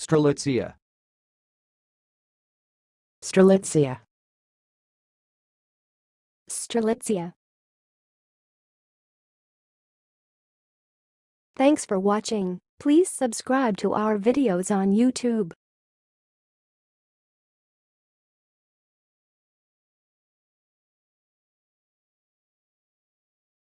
Strelitzia. Strelitzia. Strelitzia. Thanks for watching. Please subscribe to our videos on YouTube.